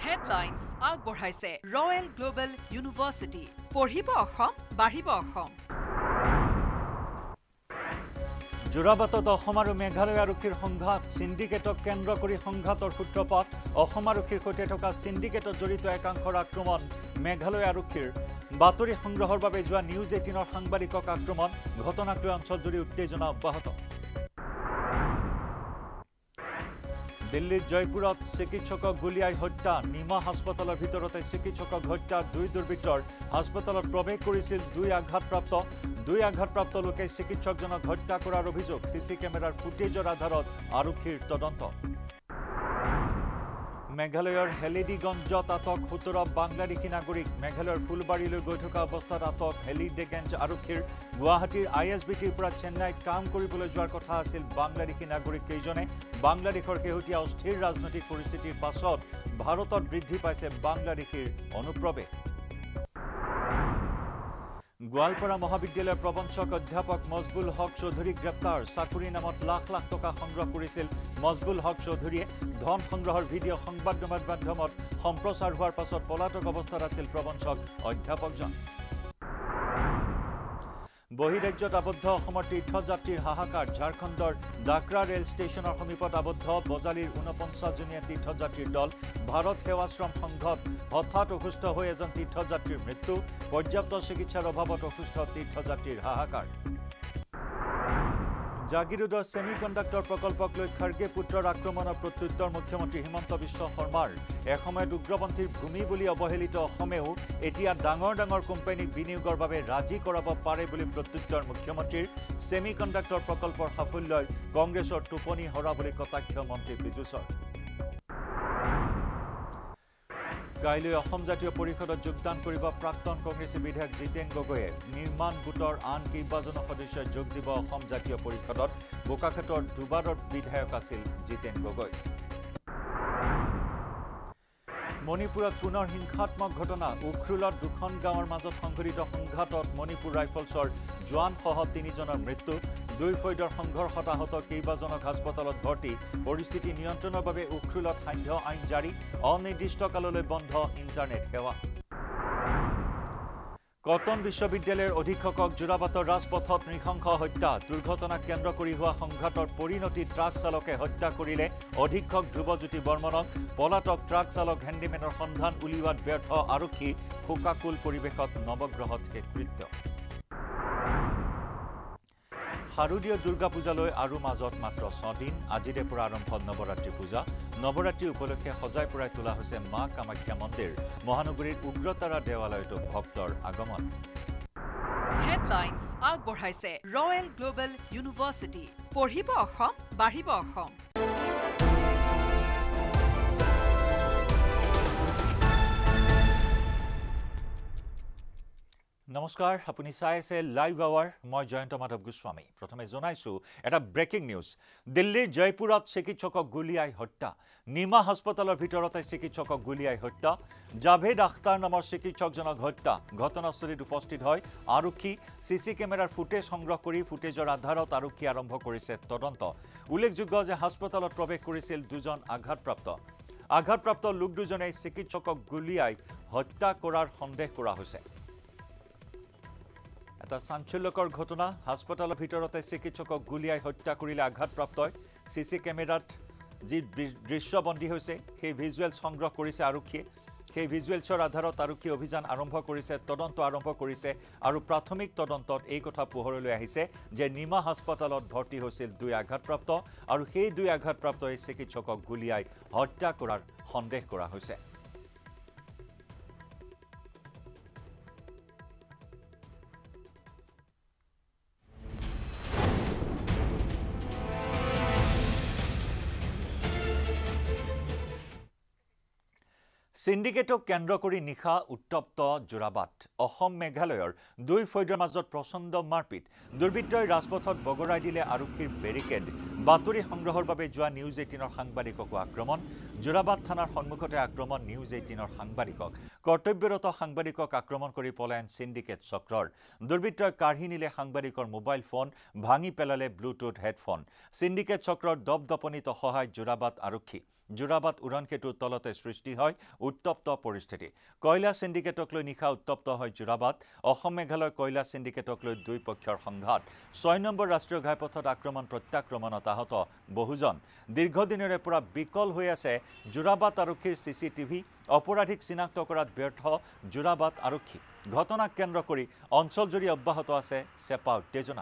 Headlines আগবঢ়াইছে royal global university পঢ়িব অসম বাঢ়িব অসম জোৰাবাটত অসম আৰু মেঘালয় আৰক্ষীৰ সংঘাত সিন্ডিকেটক কেন্দ্ৰ কৰি সংঘাতৰ সূত্ৰপাত অসম আৰক্ষীৰ সৈতে থকা সিন্ডিকেটত জড়িত একাংশৰ আক্ৰমণ মেঘালয় আৰক্ষীৰ বাতৰি সংগ্ৰহৰ বাবে যোৱা নিউজ 18ৰ সাংবাদিকক আক্ৰমণ ঘটনাক লৈ অঞ্চলজুৰি উত্তেজনা অব্যাহত দিল্লীৰ জয়পুৰত চিকিৎসকক গুলিয়াই হত্যা নিমা হাস্পতালৰ ভিতৰতে চিকিৎসকক হত্যা দুই দুৰ্বৃত্তৰ হাস্পতালত প্ৰৱেশ কৰিছিল দুই আঘাতপ্ৰাপ্ত লোকে চিকিৎসকজনক হত্যা কৰাৰ অভিযোগ সিসি কেমেৰাৰ ফুটেজৰ আধাৰত আৰক্ষীৰ তদন্ত মেঘালয়ৰ হেলিডিগঞ্জত আটক 17 বাংলাদেশী নাগৰিক মেঘালয়ৰ ফুলবাৰীলৈ গৈ থকা অৱস্থাত আটক হেলিডিগঞ্জ আৰক্ষীৰ গুৱাহাটীৰ আইএছবিটিৰ পৰা চেন্নাইত কাম কৰিবলৈ যোৱাৰ কথা আছিল বাংলাদেশী নাগৰিক কেইজনে বাংলাদেশৰ শেহতীয়া অস্থিৰ ৰাজনৈতিক পৰিস্থিতিৰ পাছত ভাৰতত বৃদ্ধি পাইছে বাংলাদেশীৰ অনুপ্ৰৱেশ গোৱালপাৰা মহাবিদ্যালয়ৰ প্ৰবঞ্চক অধ্যাপক মজবুল হক চৌধুৰী গ্ৰেপ্তাৰ চাকৰি নামত লাখ লাখ টকা সংগ্ৰহ কৰিছিল মজবুল হক চৌধুৰীয়ে ধন সংগ্ৰহৰ ভিডিঅ' সংবাদ মাধ্যমত সম্প্ৰচাৰ হোৱাৰ পাছত পলাতক অৱস্থাত আছিল প্ৰবঞ্চক অধ্যাপকজন বহিৰাজ্যত আবদ্ধ অসমৰ তীৰ্থযাত্ৰীৰ হাহাকাৰ ঝাৰখণ্ডৰ ডাকৰা ৰেল ষ্টেচনৰ সমীপত আবদ্ধ বজালীৰ 49জনীয়া তীৰ্থযাত্ৰীৰ দল ভাৰত সেৱাশ্ৰম সংঘত হঠাৎ অসুস্থ হৈ এজন তীৰ্থযাত্ৰীৰ মৃত্যু পৰ্যাপ্ত চিকিৎসাৰ অভাৱত অসুস্থ তীৰ্থযাত্ৰীৰ হাহাকাৰ জাগিৰোডৰ সেমিকণ্ডাক্টৰ প্ৰকল্পক লৈ খাৰ্গে পুত্ৰৰ আক্ৰমণৰ প্ৰত্যুত্তৰ মুখ্যমন্ত্ৰী হিমন্ত বিশ্ব শৰ্মাৰ এসময়ত উগ্ৰপন্থীৰ ভূমি বুলি অৱহেলিত অসমেও এতিয়া ডাঙৰ কোম্পানীক বিনিয়োগৰ বাবে ৰাজি কৰাব পাৰে বুলি প্ৰত্যুত্তৰ মুখ্যমন্ত্ৰীৰ সেমিকণ্ডাক্টৰ প্ৰকল্পৰ সাফল্যই কংগ্ৰেছৰ টোপনি হৰা বুলি কটাক্ষ মন্ত্ৰী পীযুষৰ কাইলৈ অসম জাতীয় পৰিষদত যোগদান কৰিব প্ৰাক্তন কংগ্ৰেছী বিধায়ক জিতেন গগৈয়ে নিৰ্মাণ গোটৰ আন কেইবাজনো সদস্যই যোগ দিব অসম জাতীয় পৰিষদত বোকাখাটৰ দুবাৰৰ বিধায়ক আছিল জিতেন গগৈ মণিপুৰত পুনৰ হিংসাত্মক ঘটনা উখৰুলত দুখন গাঁৱৰ মাজত সংঘটিত সংঘাতত মণিপুৰ ৰাইফলছৰ জোৱানসহ 3জনৰ মৃত্যু দুই ফৈদৰ সংঘৰ্ষত আহত কেইবাজনক হাস্পতালত ভৰ্তি পৰিস্থিতি নিয়ন্ত্ৰণৰ বাবে উখৰুলত সান্ধ্য আইন জাৰি অনিৰ্দিষ্ট কাললৈ বন্ধ ইণ্টাৰনেট সেৱা কটন বিশ্ববিদ্যালয়ৰ অধীক্ষকক জোৰাবাটৰ ৰাজপথত নৃশংস হত্যা দুৰ্ঘটনাক কেন্দ্ৰ কৰি হোৱা সংঘাতৰ পৰিণতি ট্ৰাক চালকে হত্যা কৰিলে অধীক্ষক ধ্ৰুৱজ্যোতি বৰ্মনক পলাতক ট্ৰাক চালক হেণ্ডিমেনৰ সন্ধান উলিওৱাত ব্যৰ্থ আৰক্ষী শোকাকুল পৰিৱেশত নৱগ্ৰহত শেষকৃত্য শাৰদীয় দুৰ্গা পূজালৈ আৰু মাজত মাত্ৰ 6 দিন আজিৰে পৰা আৰম্ভ নৱৰাত্ৰি পূজা নৱৰাত্ৰি উপলক্ষে সজাই পৰাই তোলা হৈছে মা কামাখ্যা মন্দিৰ মহানগৰীৰ উগ্ৰতাৰা দেৱালয়তো ভক্তৰ আগমন হেডলাইন্স আগবঢ়াইছে ৰয়েল গ্লোবেল ইউনিভাৰ্চিটি পঢ়িব অসম বাঢ়িব অসম নমস্কাৰ আপুনি চাই আছে লাইভ আৱাৰ মই জয়ন্ত মাধৱ গোস্বামী প্ৰথমে জনাইছো এটা ব্ৰেকিং নিউজ দিল্লীৰ জয়পুৰত চিকিৎসকক গুলিয়াই হত্যা নিমা হাস্পতালৰ ভিতৰতে চিকিৎসকক গুলিয়াই হত্যা জাভেদ আখতাৰ নামৰ চিকিৎসকজনক হত্যা ঘটনাস্থলীত উপস্থিত হয় আৰক্ষী সিসি কেমেৰাৰ ফুটেজ সংগ্ৰহ কৰি ফুটেজৰ আধাৰত আৰক্ষী আৰম্ভ কৰিছে তদন্ত উল্লেখযোগ্য যে হাস্পতালত প্ৰৱেশ কৰিছিল দুজন আঘাতপ্ৰাপ্ত লোক দুজনে চিকিৎসকক গুলিয়াই হত্যা কৰাৰ সন্দেহ কৰা হৈছে এটা চাঞ্চল্যকৰ ঘটনা হাস্পতালৰ ভিতৰতে চিকিৎসকক গুলিয়াই হত্যা কৰিলে আঘাতপ্ৰাপ্তই সিসি কেমেৰাত যি দৃশ্যবন্দী হৈছে সেই ভিজুৱেল সংগ্ৰহ কৰিছে আৰক্ষীয়ে সেই ভিজুৱেলছৰ আধাৰত আৰক্ষী অভিযান আৰম্ভ কৰিছে তদন্ত আৰম্ভ কৰিছে আৰু প্ৰাথমিক তদন্তত এই কথা পোহৰলৈ আহিছে যে নিমা হাস্পতালত ভৰ্তি হৈছিল দুই আঘাতপ্ৰাপ্ত আৰু সেই দুই আঘাতপ্ৰাপ্তই চিকিৎসকক গুলিয়াই হত্যা কৰাৰ সন্দেহ কৰা হৈছে সিন্ডিকেটক কেন্দ্ৰ কৰি নিশা উত্তপ্ত জোৰাবাট অসম মেঘালয়ৰ দুই ফৈদৰ মাজত প্ৰচণ্ড মাৰপিট দুৰ্বৃত্তই ৰাজপথত বগৰাই দিলে আৰক্ষীৰ বেৰিকেড বাতৰি সংগ্ৰহৰ বাবে যোৱা নিউজ 18ৰ সাংবাদিককো আক্ৰমণ জোৰাবাট থানাৰ সন্মুখতে আক্ৰমণ নিউজ 18ৰ সাংবাদিকক কৰ্তব্যৰত সাংবাদিকক আক্ৰমণ কৰি পলায়ন সিন্ডিকেট চক্ৰৰ দুৰ্বৃত্তই কাঢ়ি নিলে সাংবাদিকৰ মোবাইল ফোন ভাঙি পেলালে ব্লুটুথ হেডফোন সিন্ডিকেট চক্ৰৰ দপদপনিত সহায় জোৰাবাট আৰক্ষী জোৰাবাট উৰণসেতুৰ তলতে সৃষ্টি হয় উত্তপ্ত পৰিস্থিতি কয়লা সিন্ডিকেটক লৈ নিশা উত্তপ্ত হয় যোৰাবাট অসম মেঘালয় কয়লা সিন্ডিকেটক লৈ দুই পক্ষৰ সংঘাত 6 নম্বৰ ৰাষ্ট্ৰীয় ঘাইপথত আক্ৰমণ প্ৰত্যাক্ৰমণত আহত বহুজন দীৰ্ঘদিনৰে পৰা বিকল হৈ আছে যোৰাবাট আৰক্ষীৰ চিচিটিভি অপৰাধীক চিনাক্ত কৰাত ব্যৰ্থ যোৰাবাট আৰক্ষী ঘটনাক কেন্দ্ৰ কৰি অঞ্চলজুৰি অব্যাহত আছে চেপা উত্তেজনা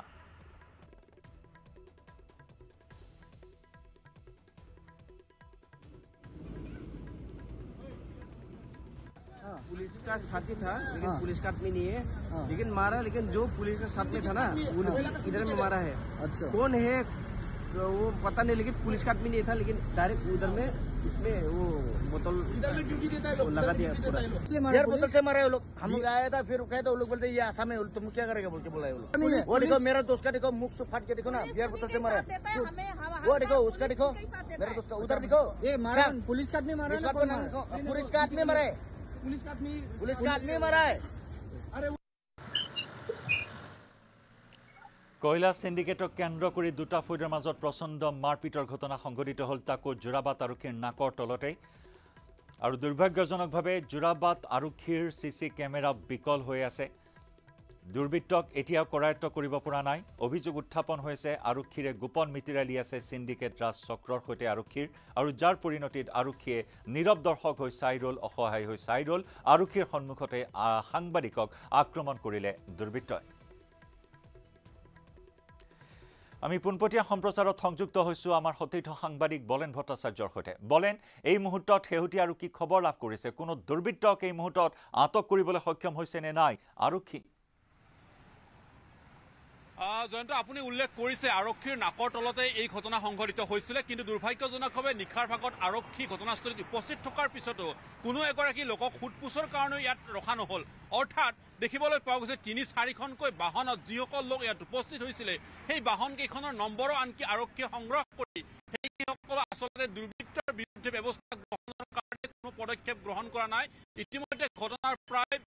पुलिस का साथी था लेकिन पुलिस का आदमी नहीं है लेकिन मारा लेकिन जो पुलिस का साथ में था ना वो इधर में मारा है अच्छा कौन है वो पता नहीं लेकिन पुलिस का आदमी नहीं था लेकिन डायरेक्ट उधर में इसमें वो बोतल लगा दिया पूरा यार बोतल से मारा है वो लोग हम लोग आया था फिर कहे तो वो लोग बोलते ये आसाम है तुम क्या करेगा बोल के बोला है वो देखो मेरा दोस्त का देखो मुख से फाट के देखो ना यार बोतल से मारा वो देखो उसका देखो मेरा दोस्त का उधर देखो ये मारा पुलिस का आदमी मारा पुलिस का आदमी मारा है पुलिस का आदमी मारा है কয়লা সিন্ডিকেটক কেন্দ্ৰ কৰি দুটা ফৌজৰ মাজত প্ৰচণ্ড মাৰপিটৰ ঘটনা সংঘটিত হ'ল তাকো যোৰাবাট আৰক্ষীৰ নাকৰ তলতে আৰু দুৰ্ভাগ্যজনকভাৱে যোৰাবাট আৰক্ষীৰ চিচি কেমেৰা বিকল হৈ আছে দুৰ্বৃত্তক এতিয়াও কৰায়ত্ব কৰিব পৰা নাই অভিযোগ উত্থাপন হৈছে আৰক্ষীৰে গোপন মিতিৰালি আছে সিন্ডিকেট ৰাজ চক্ৰৰ সৈতে আৰক্ষীৰ আৰু যাৰ পৰিণতিত আৰক্ষীয়ে নীৰৱ দৰ্শক হৈ চাই ৰল অসহায় হৈ চাই ৰল আৰক্ষীৰ সন্মুখতে সাংবাদিকক আক্ৰমণ কৰিলে দুৰ্বৃত্তই আমি পুনপটীয়া সম্প্ৰচাৰত সংযুক্ত হৈছো আমাৰ সতীৰ্থ সাংবাদিক বলেন ভট্টাচাৰ্যৰ সৈতে বলেন এই মুহূৰ্তত হেহুটি আৰু কি খবৰ লাভ কৰিছে কোনো দুৰ্বৃত্তক এই মুহূৰ্তত আটক কৰিবলৈ সক্ষম হৈছে নে নাই আৰক্ষী জয়ন্ত আপুনি উল্লেখ কৰিছে আৰক্ষীৰ নাকৰ তলতে এই ঘটনা সংঘটিত হৈছিল কিন্তু দুৰ্ভাগ্যজনকভাৱে নিখাৰ ভাগত আৰক্ষী ঘটনাস্থলীত উপস্থিত থকাৰ পিছতো কোনো এগৰাকী লোকক সোধপোছৰ কাৰণে ইয়াত ৰখা নহল অৰ্থাৎ দেখিবলৈ পোৱা গৈছে ৩-৪খনকৈ বাহনত যিসকল লোক ইয়াত উপস্থিত হৈছিলে সেই বাহনকেইখনৰ নম্বৰো আনকি আৰক্ষীয়ে সংগ্ৰহ কৰি সেইসকল আচলতে দুৰ্বৃত্তৰ বিৰুদ্ধে ব্যৱস্থা গ্ৰহণৰ কাৰণে কোনো পদক্ষেপ গ্ৰহণ কৰা নাই ইতিমধ্যে ঘটনাৰ প্ৰায়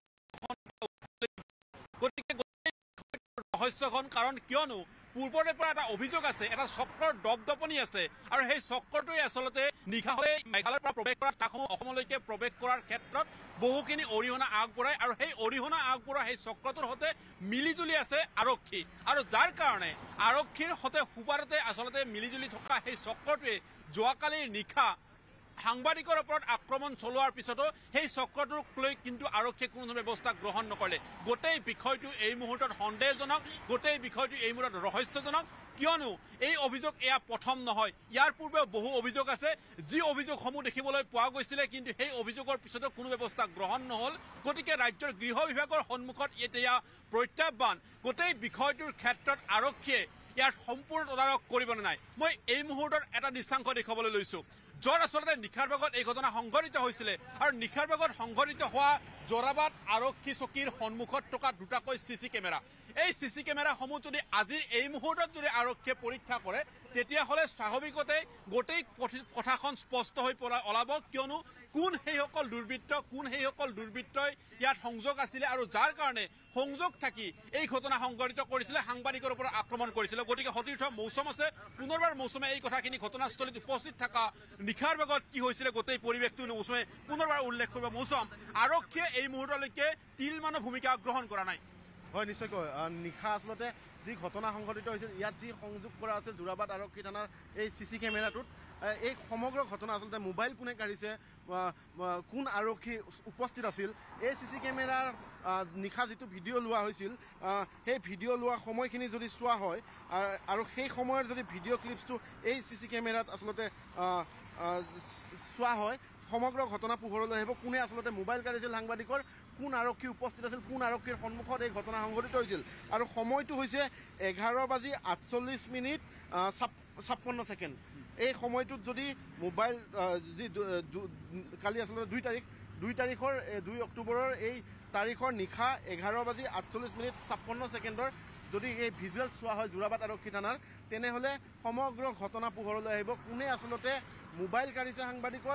গতিকে ৰহস্যখন কাৰণ কিয়নো পূৰ্বৰে পৰা এটা অভিযোগ আছে এটা চক্ৰৰ দপদপনি আছে আৰু সেই চক্ৰটোৱে আচলতে নিশা হৈ মেঘালয়ৰ পৰা প্ৰৱেশ কৰা তাকসমূহ অসমলৈকে প্ৰৱেশ কৰাৰ ক্ষেত্ৰত বহুখিনি অৰিহণা আগবঢ়ায় আৰু সেই অৰিহণা আগবঢ়োৱা সেই চক্ৰটোৰ সৈতে মিলিজুলি আছে আৰক্ষী আৰু যাৰ কাৰণে আৰক্ষীৰ সৈতে সুবাৰতে আচলতে মিলিজুলি থকা সেই চক্ৰটোৱে যোৱাকালিৰ নিশা সাংবাদিকৰ ওপৰত আক্ৰমণ চলোৱাৰ পিছতো সেই চক্ৰটোক লৈ কিন্তু আৰক্ষীয়ে কোনো ব্যৱস্থা গ্ৰহণ নকৰিলে গোটেই বিষয়টো এই মুহূৰ্তত সন্দেহজনক গোটেই বিষয়টো এই মুহূৰ্তত ৰহস্যজনক কিয়নো এই অভিযোগ এয়া প্ৰথম নহয় ইয়াৰ পূৰ্বে বহু অভিযোগ আছে যি অভিযোগসমূহ দেখিবলৈ পোৱা গৈছিলে কিন্তু সেই অভিযোগৰ পিছতো কোনো ব্যৱস্থা গ্ৰহণ নহল গতিকে ৰাজ্যৰ গৃহ বিভাগৰ সন্মুখত এতিয়া প্ৰত্যাহ্বান গোটেই বিষয়টোৰ ক্ষেত্ৰত আৰক্ষীয়ে ইয়াৰ সম্পূৰ্ণ তদাৰক কৰিব নাই মই এই মুহূৰ্তত এটা দৃশ্যাংশ দেখাবলৈ লৈছো য'ত আচলতে নিশাৰ ভাগত এই ঘটনা সংঘটিত হৈছিলে আৰু নিশাৰ ভাগত সংঘটিত হোৱা যোৰাবাট আৰক্ষী চকীৰ সন্মুখত থকা দুটাকৈ চিচি কেমেৰা এই চিচি কেমেৰাসমূহ যদি আজি এই মুহূৰ্তত যদি আৰক্ষীয়ে পৰীক্ষা কৰে তেতিয়াহ'লে স্বাভাৱিকতে গোটেই কথাখন স্পষ্ট হৈ ওলাব কিয়নো কোন সেইসকল দুৰ্বৃত্তই ইয়াত সংযোগ আছিলে আৰু যাৰ কাৰণে সংযোগ থাকি এই ঘটনা সংঘটিত কৰিছিলে সাংবাদিকৰ ওপৰত আক্ৰমণ কৰিছিলে গতিকে সতীৰ্থ মৌচুম আছে পুনৰবাৰ মৌচুমে এই কথাখিনি ঘটনাস্থলীত উপস্থিত থকা নিশাৰ ভাগত কি হৈছিলে গোটেই পৰিৱেশটো মৌচুমে পুনৰবাৰ উল্লেখ কৰিব মৌচুম আৰক্ষীয়ে এই মুহূৰ্তলৈকে তিলমানৰ ভূমিকা গ্ৰহণ কৰা নাই হয় নিশ্চয়কৈ নিশা আচলতে যি ঘটনা সংঘটিত হৈছিল ইয়াত যি সংযোগ কৰা আছে যোৰাবাট আৰক্ষী থানাৰ এই চিচি কেমেৰাটোত এই সমগ্ৰ ঘটনা আচলতে মোবাইল কোনে কাঢ়িছে কোন আৰক্ষী উপস্থিত আছিল এই চিচি কেমেৰাৰ নিশা যিটো ভিডিঅ' লোৱা হৈছিল সেই ভিডিঅ' লোৱা সময়খিনি যদি চোৱা হয় আৰু সেই সময়ৰ যদি ভিডিঅ' ক্লিপছটো এই চিচি কেমেৰাত আচলতে চোৱা হয় সমগ্ৰ ঘটনা পোহৰলৈ আহিব কোনে আচলতে মোবাইল কাঢ়িছিল সাংবাদিকৰ কোন আৰক্ষী উপস্থিত আছিল কোন আৰক্ষীৰ সন্মুখত এই ঘটনা সংঘটিত হৈছিল আৰু সময়টো হৈছে 11:48 এই সময়টোত যদি মোবাইল যি কালি আচলতে 2 তাৰিখৰ 2 অক্টোবৰৰ এই তাৰিখৰ নিশা 11:48 যদি এই ভিজুৱেলছ চোৱা হয় যোৰাবাট আৰক্ষী থানাৰ তেনেহ'লে সমগ্ৰ ঘটনা পোহৰলৈ আহিব কোনে আচলতে মোবাইল কাঢ়িছে সাংবাদিকৰ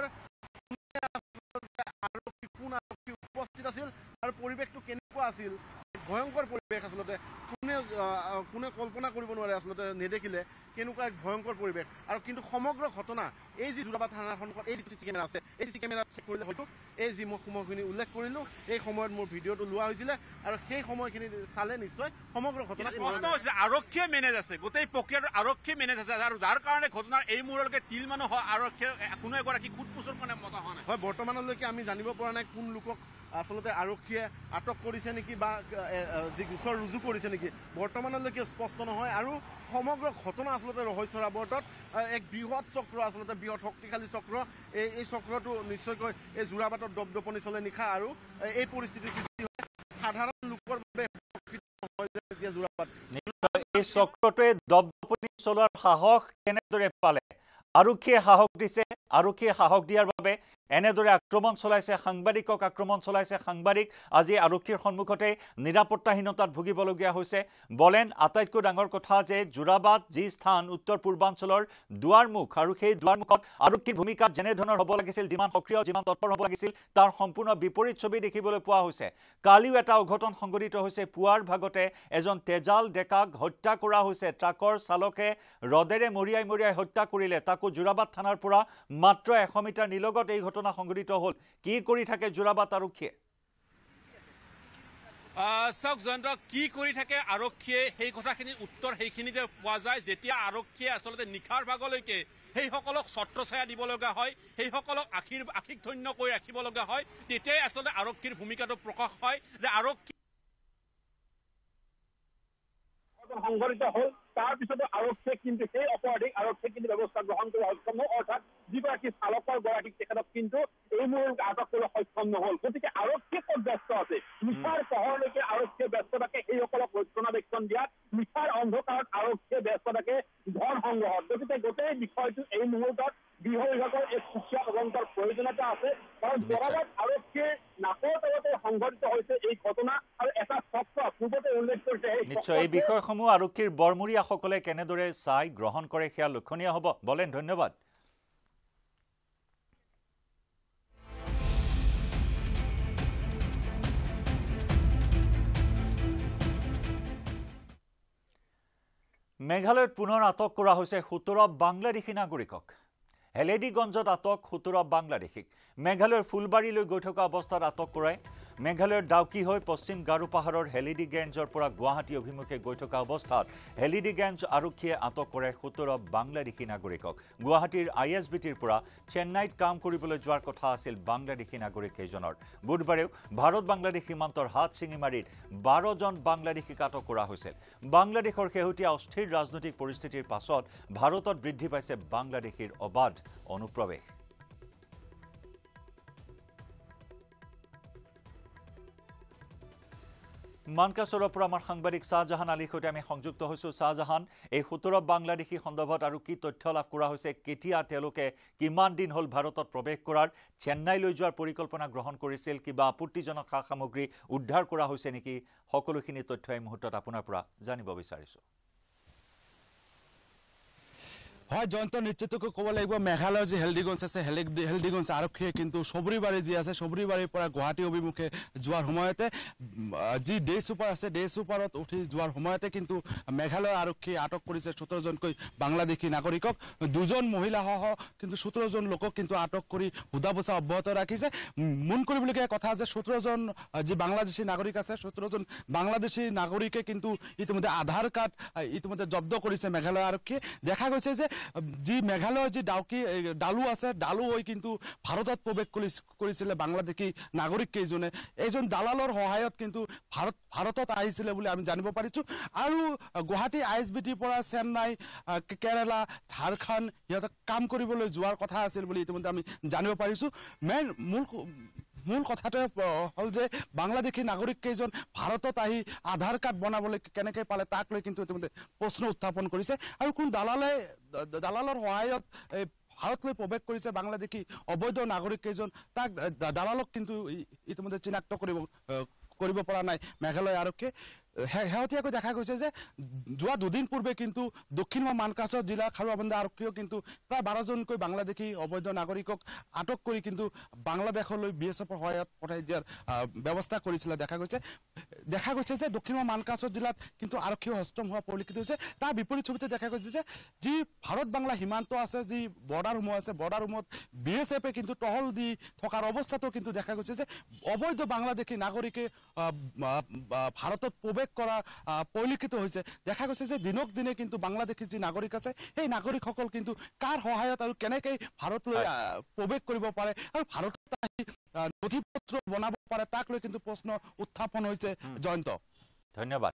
আৰক্ষী কোন আৰক্ষী উপস্থিত আছিল আৰু পৰিৱেশটো কেনেকুৱা আছিল ভয়ংকৰ পৰিৱেশ আচলতে কোনে কল্পনা কৰিব নোৱাৰে আচলতে নেদেখিলে কেনেকুৱা এক ভয়ংকৰ পৰিৱেশ আৰু কিন্তু সমগ্ৰ ঘটনা এই যি যোৰাবাট থানাৰ সন্মুখত এই যি চিচি কেমেৰা আছে এই চিচি কেমেৰা চেক কৰিলে হয়তো এই যি মই সময়খিনি উল্লেখ কৰিলোঁ এই সময়ত মোৰ ভিডিঅ'টো লোৱা হৈছিলে আৰু সেই সময়খিনি চালে নিশ্চয় সমগ্ৰ ঘটনা আৰক্ষীয়ে মেনেজ আছে গোটেই প্ৰক্ৰিয়াটো আৰক্ষীয়ে মেনেজ আছে আৰু যাৰ কাৰণে ঘটনাৰ এই মূৰলৈকে তিল মানুহ হয় আৰক্ষীৰ কোনো এগৰাকী কুটপুচৰ কাৰণে মতা হোৱা নাই হয় বৰ্তমানলৈকে আমি জানিব পৰা নাই কোন লোকক আচলতে আৰক্ষীয়ে আটক কৰিছে নেকি বা যি গোচৰ ৰুজু কৰিছে নেকি বৰ্তমানলৈকে স্পষ্ট নহয় আৰু সমগ্ৰ ঘটনা আচলতে ৰহস্যৰ আৱৰ্তত এক বৃহৎ চক্ৰ আচলতে বৃহৎ শক্তিশালী চক্ৰ এই চক্ৰটো নিশ্চয়কৈ এই যোৰাবাটত দপদপনি চলে নিশা আৰু এই পৰিস্থিতিৰ সৃষ্টি হয় সাধাৰণ লোকৰ বাবে যোৰাবাট এই চক্ৰটোৱে দপদপনি চলোৱাৰ সাহস কেনেদৰে পালে আৰক্ষীয়ে সাহস দিছে আৰক্ষীয়ে সাহস দিয়াৰ বাবে এনেদৰে আক্ৰমণ চলাইছে সাংবাদিকক আক্ৰমণ চলাইছে সাংবাদিক আজি আৰক্ষীৰ সন্মুখতে নিৰাপত্তাহীনতাত ভুগিবলগীয়া হৈছে বলেন আটাইতকৈ ডাঙৰ কথা যে যোৰাবাট যি স্থান উত্তৰ পূৰ্বাঞ্চলৰ দুৱাৰমুখ আৰু সেই দুৱাৰমুখত আৰক্ষীৰ ভূমিকা যেনে ধৰণৰ হ'ব লাগিছিল যিমান সক্ৰিয় যিমান তৎপৰ হ'ব লাগিছিল তাৰ সম্পূৰ্ণ বিপৰীত ছবি দেখিবলৈ পোৱা হৈছে কালিও এটা অঘটন সংঘটিত হৈছে পুৱাৰ ভাগতে এজন তেজাল ডেকাক হত্যা কৰা হৈছে ট্ৰাকৰ চালকে ৰদেৰে মৰিয়াই হত্যা কৰিলে তাকো যোৰাবাট থানাৰ পৰা মাত্ৰ 100 মিটাৰ নিলগত এই ঘটনা সংঘটিত হ'ল কি কৰি থাকে যোৰাবাট আৰক্ষীয়ে চাওক জয়ন্ত কি কৰি থাকে আৰক্ষীয়ে সেই কথাখিনিৰ উত্তৰ সেইখিনিতে পোৱা যায় যেতিয়া আৰক্ষীয়ে আচলতে নিশাৰ ভাগলৈকে সেইসকলক ছত্ৰছায়া দিব লগা হয় সেইসকলক আশীক ধন্য কৰি ৰাখিব লগা হয় তেতিয়াই আচলতে আৰক্ষীৰ ভূমিকাটো প্ৰকাশ হয় যে আৰক্ষী সংঘটিত হ'ল তাৰ পিছতো আৰক্ষীয়ে কিন্তু সেই অপৰাধীক আৰক্ষীয়ে কিন্তু ব্যৱস্থা গ্ৰহণ কৰি সক্ষম হ'ল অৰ্থাৎ যিগৰাকী চালকৰ গৰাকীক তেখেতক কিন্তু এই মুহূৰ্তত আটক কৰিবলৈ সক্ষম নহ'ল গতিকে আৰক্ষীয়ে ক'ত ব্যস্ত আছে নিশাৰ পোহৰলৈকে আৰক্ষীয়ে ব্যস্ত থাকে সেইসকলক ৰক্ষণাবেক্ষণ দিয়াত নিশাৰ অন্ধকাৰত আৰক্ষীয়ে ব্যস্ত থাকে ধন সংগ্ৰহত গতিকে গোটেই বিষয়টো এই মুহূৰ্তত গৃহ বিভাগৰ এক সুকীয়া তদন্তৰ প্ৰয়োজনীয়তা আছে কাৰণ যোৰাবাট আৰক্ষীৰ নাকৰ তলতে সংঘটিত হৈছে এই ঘটনা আৰু এটা চক্ৰ পূৰ্বতে উল্লেখ কৰিছে নিশ্চয় এই বিষয়সমূহ আৰক্ষীৰ বৰমূৰীয়াসকলে কেনেদৰে চাই গ্ৰহণ কৰে সেয়া লক্ষণীয় হ'ব বলেন ধন্যবাদ মেঘালয়ত পুনৰ আটক কৰা হৈছে 17 বাংলাদেশী নাগৰিকক হেলেডিগঞ্জত আটক 17 বাংলাদেশীক মেঘালয়ৰ ফুলবাৰীলৈ গৈ থকা অৱস্থাত আটক কৰায় মেঘালয়ৰ ডাউকি হৈ পশ্চিম গাৰো পাহাৰৰ হেলিডিগঞ্জৰ পৰা গুৱাহাটী অভিমুখে গৈ থকা অৱস্থাত হেলিডিগঞ্জ আৰক্ষীয়ে আটক কৰে 17 বাংলাদেশী নাগৰিকক গুৱাহাটীৰ ISBTৰ পৰা চেন্নাইত কাম কৰিবলৈ যোৱাৰ কথা আছিল বাংলাদেশী নাগৰিক কেইজনৰ বুধবাৰেও ভাৰত বাংলাদেশ সীমান্তৰ হাত ছিঙিমাৰীত 12 জন বাংলাদেশীক আটক কৰা হৈছিল বাংলাদেশৰ শেহতীয়া অস্থিৰ ৰাজনৈতিক পৰিস্থিতিৰ পাছত ভাৰতত বৃদ্ধি পাইছে বাংলাদেশীৰ অবাধ অনুপ্ৰৱেশ মানকাছৰৰ পৰা আমাৰ সাংবাদিক শাহজাহান আলীৰ সৈতে আমি সংযুক্ত হৈছোঁ শাহজাহান এই 17 বাংলাদেশী সন্দৰ্ভত আৰু কি তথ্য লাভ কৰা হৈছে কেতিয়া তেওঁলোকে কিমান দিন হ'ল ভাৰতত প্ৰৱেশ কৰাৰ চেন্নাইলৈ যোৱাৰ পৰিকল্পনা গ্ৰহণ কৰিছিল কিবা আপত্তিজনক সা সামগ্ৰী উদ্ধাৰ কৰা হৈছে নেকি সকলোখিনি তথ্য এই মুহূৰ্তত আপোনাৰ পৰা জানিব বিচাৰিছোঁ হয় জয়ন্ত নিশ্চিতকৈ ক'ব লাগিব মেঘালয়ৰ যি হেলডিগঞ্জ আছে হেলডিগঞ্জ আৰক্ষীয়ে কিন্তু সবৰিবাৰী যি আছে সবৰিবাৰীৰ পৰা গুৱাহাটী অভিমুখে যোৱাৰ সময়তে যি ডে ছুপাৰ আছে ডে ছুপাৰত উঠি যোৱাৰ সময়তে কিন্তু মেঘালয় আৰক্ষীয়ে আটক কৰিছে 17 জনকৈ বাংলাদেশী নাগৰিকক দুজন মহিলাসহ কিন্তু 17 জন লোকক কিন্তু আটক কৰি হুদাবোচা অব্যাহত ৰাখিছে মন কৰিবলগীয়া কথা যে 17 জন যি বাংলাদেশী নাগৰিক আছে 17 জন বাংলাদেশী নাগৰিকে কিন্তু ইতিমধ্যে আধাৰ কাৰ্ড ইতিমধ্যে জব্দ কৰিছে মেঘালয় আৰক্ষীয়ে দেখা গৈছে যে যি মেঘালয়ৰ যি ডালু আছে ডালু হৈ কিন্তু ভাৰতত প্ৰৱেশ কৰিছিল বাংলাদেশী নাগৰিক কেইজনে এজন দালালৰ সহায়ত কিন্তু ভাৰতত আহিছিল বুলি আমি জানিব পাৰিছো আৰু গুৱাহাটী ISBTৰ পৰা চেন্নাই কেৰালা ঝাৰখণ্ড ইহঁতে কাম কৰিবলৈ যোৱাৰ কথা আছিল বুলি ইতিমধ্যে আমি জানিব পাৰিছো মূল কথাটো হ'ল যে বাংলাদেশী নাগৰিক কেইজন ভাৰতত আহি আধাৰ কাৰ্ড বনাবলৈ কেনেকৈ পালে তাক লৈ কিন্তু ইতিমধ্যে প্ৰশ্ন উত্থাপন কৰিছে আৰু কোন দালালৰ সহায়ত ভাৰতলৈ প্ৰৱেশ কৰিছে বাংলাদেশী অবৈধ নাগৰিক কেইজন তাক দালালক কিন্তু ইতিমধ্যে চিনাক্ত কৰিব পৰা নাই মেঘালয় আৰক্ষীয়ে শেহতীয়াকৈ দেখা গৈছে যে যোৱা দুদিন পূৰ্বে কিন্তু দক্ষিণ মানকাছৰ জিলাৰ খাৰুৱাবন্দা আৰক্ষীয়েও কিন্তু প্ৰায় 12জনকৈ বাংলাদেশী অবৈধ নাগৰিকক আটক কৰি কিন্তু বাংলাদেশলৈ BSFৰ সহায়ত পঠাই দিয়াৰ ব্যৱস্থা কৰিছিলে। দেখা গৈছে যে দক্ষিণ মানকাছৰ জিলাত কিন্তু আৰক্ষীয়ে হস্তম হোৱা পৰিলক্ষিত হৈছে। তাৰ বিপৰীত ছবিতে দেখা গৈছে যে যি ভাৰত বাংলা সীমান্ত আছে, যি বৰ্ডাৰসমূহ আছে, বৰ্ডাৰসমূহত BSFে কিন্তু টহল দি থকাৰ অৱস্থাতো কিন্তু দেখা গৈছে যে অবৈধ বাংলাদেশী নাগৰিকে ভাৰতত প্ৰৱেশ কৰা পৰিলক্ষিত হৈছে। দেখা গৈছে যে দিনক দিনে কিন্তু বাংলাদেশী যি নাগৰিক আছে সেই নাগৰিকসকল কিন্তু কাৰ সহায়ত আৰু কেনেকৈ ভাৰতলৈ প্ৰৱেশ কৰিব পাৰে আৰু ভাৰতত নথি পত্ৰ বনাব পাৰে তাক লৈ কিন্তু প্ৰশ্ন উত্থাপন হৈছে। জয়ন্ত, ধন্যবাদ।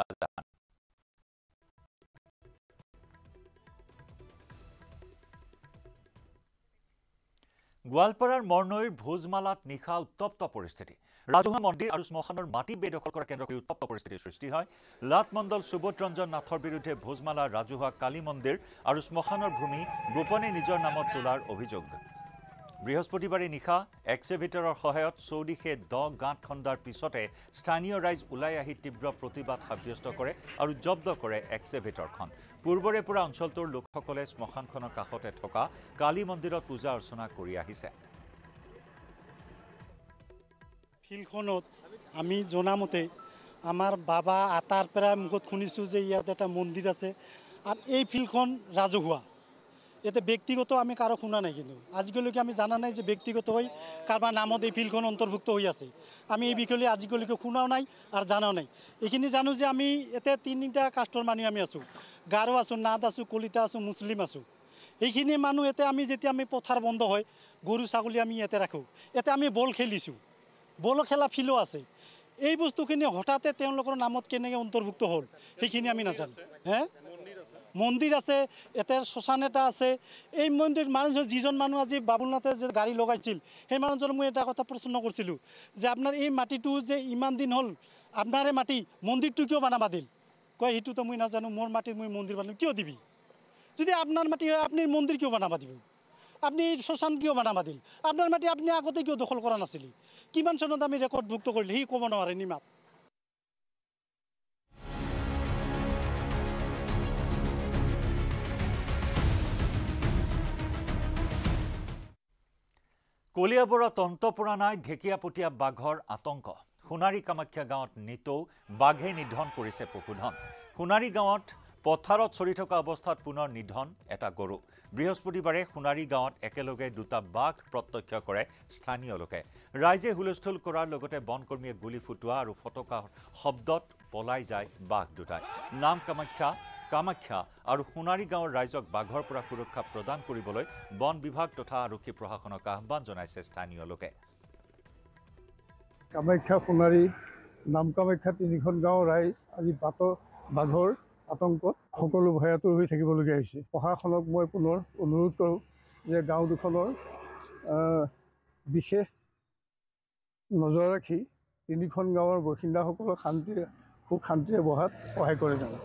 গোৱালপাৰাৰ মৰনৈৰ ভোজমালাত নিশা উত্তপ্ত পৰিস্থিতি। ৰাজহুৱা মন্দিৰ আৰু শ্মশানৰ মাটি বেদখল কৰা কেন্দ্ৰ কৰি উত্তপ্ত পৰিস্থিতিৰ সৃষ্টি হয়। লাটমণ্ডল সুবোধ ৰঞ্জন নাথৰ বিৰুদ্ধে ভোজমালাৰ ৰাজহুৱা কালী মন্দিৰ আৰু শ্মশানৰ ভূমি গোপনে নিজৰ নামত তোলাৰ অভিযোগ। বৃহস্পতিবাৰে নিশা এক্সেভেটৰৰ সহায়ত চৌদিশে গাঁত খন্দাৰ পিছতে স্থানীয় ৰাইজ ওলাই আহি তীব্ৰ প্ৰতিবাদ সাব্যস্ত কৰে আৰু জব্দ কৰে এক্সেভেটৰখন। পূৰ্বৰে পৰা অঞ্চলটোৰ লোকসকলে শ্মশানখনৰ কাষতে থকা কালী মন্দিৰত পূজা অৰ্চনা কৰি আহিছে। ফিল্ডখনত আমি জনামতে আমাৰ বাবা আটাৰ পৰা মুখত শুনিছোঁ যে ইয়াত এটা মন্দিৰ আছে আৰু এই ফিল্ডখন ৰাজহুৱা। ইয়াতে ব্যক্তিগত আমি কাৰো শুনা নাই, কিন্তু আজিলৈকে আমি জানা নাই যে ব্যক্তিগত হৈ কাৰোবাৰ নামত এই ফিল্ডখন অন্তৰ্ভুক্ত হৈ আছে। আমি এই বিষয়ে আজিলৈকে শুনাও নাই আৰু জানাও নাই। এইখিনি জানো যে আমি ইয়াতে 3টা কাষ্টৰ মানুহ আমি আছোঁ, গাৰো আছোঁ, নাথ আছোঁ, কলিতা আছোঁ, মুছলিম আছোঁ। এইখিনি মানুহ ইয়াতে আমি যেতিয়া আমি পথাৰ বন্ধ হয় গৰু ছাগলী আমি ইয়াতে ৰাখোঁ। ইয়াতে আমি বল খেলিছোঁ, বল খেলা ফিল্ডো আছে। এই বস্তুখিনি হঠাতে তেওঁলোকৰ নামত কেনেকৈ অন্তৰ্ভুক্ত হ'ল সেইখিনি আমি নাজানো। মন্দিৰ আছে, ইয়াতে শ্মশান এটা আছে। এই মন্দিৰ মানুহ যিজন মানুহ আজি বাবুলনাথে যে গাড়ী লগাইছিল সেই মানুহজনক মই এটা কথা প্ৰশ্ন কৰিছিলোঁ যে আপোনাৰ এই মাটিটো যে ইমান দিন হ'ল আপোনাৰে মাটি, মন্দিৰটো কিয় বনাবা দিল? কয় সেইটোতো মই নাজানো, মোৰ মাটিত মই মন্দিৰ বনাম। কিয় দিবি? যদি আপোনাৰ মাটি হয় আপুনি মন্দিৰ কিয় বনাবা দিব? আপনি শ্মশান কিয় বনাবা দিল? আপনার মাটি আপনি আগতে কিয় দখল করা নাছিল? কিমান চনত আমি রেকর্ডভুক্ত করলি সি ক'ব নোৱাৰে নিমাত। কলিয়াবৰৰ তন্তপুৰা নাই ঢেকীয়াপতীয়া বাঘৰ আতংক। সোণাৰী কামাখ্যা গাঁৱত নিতৌ বাঘে নিধন কৰিছে পশুধন। সোণাৰী গাঁৱত পথাৰত চৰি থকা অৱস্থাত পুনৰ নিধন এটা গৰু। বৃহস্পতিবাৰে সোণাৰী গাঁৱত একেলগে 2টা বাঘ প্ৰত্যক্ষ কৰে স্থানীয় লোকে। ৰাইজে হুলস্থুল কৰাৰ লগতে বনকৰ্মীয়ে গুলী ফুটোৱা আৰু ফটকা শব্দত পলাই যায় বাঘ দুটাই। নাম কামাখ্যা আৰু সোণাৰী গাঁৱৰ ৰাইজক বাঘৰ পৰা সুৰক্ষা প্ৰদান কৰিবলৈ বন বিভাগ তথা আৰক্ষী প্ৰশাসনক আহ্বান জনাইছে স্থানীয় লোকে। কামাখ্যা সোণাৰী নাম কামাখ্যা 3খন গাঁৱৰ ৰাইজ আজি বাঘৰ আতংকত সকলো ভয়াতুৰ হৈ থাকিবলগীয়া হৈছে। প্ৰশাসনক মই পুনৰ অনুৰোধ কৰোঁ যে গাঁও দুখনৰ বিশেষ নজৰ ৰাখি 3খন গাঁৱৰ বাসিন্দাসকলক সুখ শান্তিৰে বহাত সহায় কৰে জানো।